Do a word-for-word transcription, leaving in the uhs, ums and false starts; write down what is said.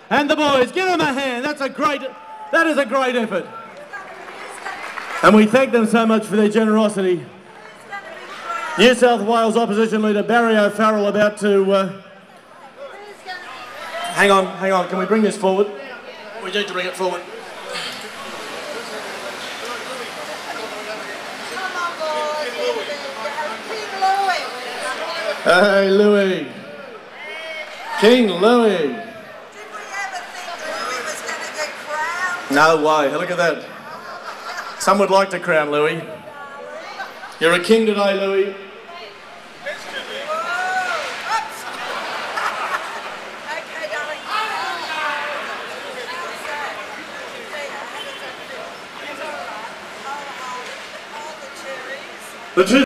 And the boys, give them a hand. That's a great, that is a great effort. And we thank them so much for their generosity. New South Wales Opposition Leader Barry O'Farrell about to... Uh... Hang on, hang on, can we bring this forward? We need to bring it forward. Hey, Louis. King Louis. Did we ever think Louis was going to get crowned? No way, look at that. Some would like to crown Louis. You're a king today, Louis. Okay, darling. The truth